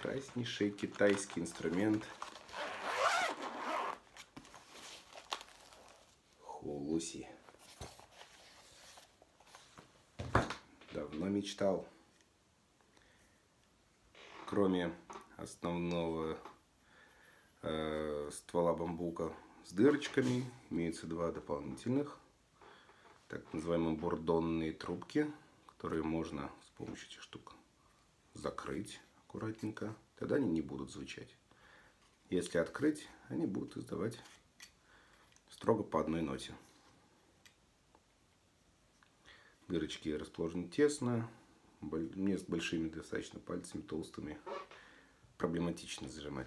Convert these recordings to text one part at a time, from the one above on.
прекраснейший китайский инструмент хулуси. Давно мечтал. Кроме основного ствола бамбука с дырочками, имеются два дополнительных, так называемые бурдонные трубки, которые можно с помощью этих штук закрыть аккуратненько. Тогда они не будут звучать. Если открыть, они будут издавать строго по одной ноте. Дырочки расположены тесно. Мне с большими достаточно пальцами, толстыми, проблематично зажимать.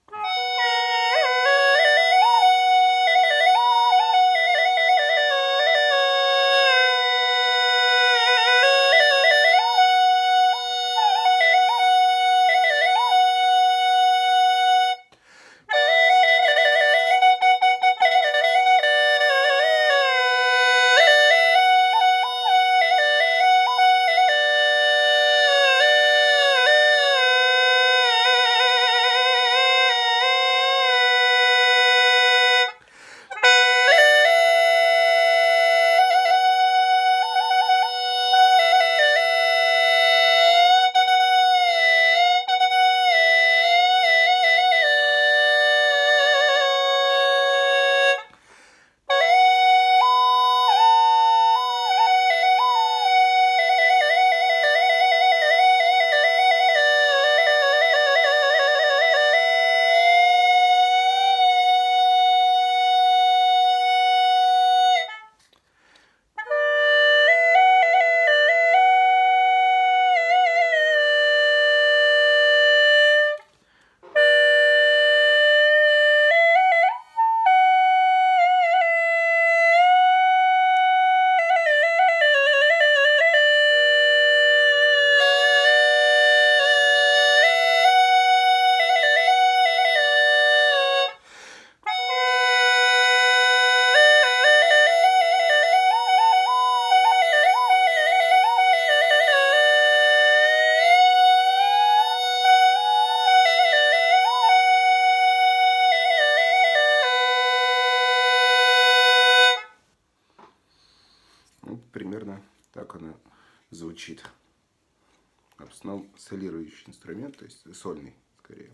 Примерно так она звучит. В основном солирующий инструмент, то есть сольный скорее.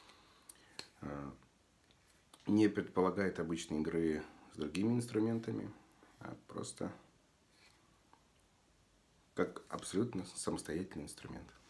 Не предполагает обычной игры с другими инструментами, а просто как абсолютно самостоятельный инструмент.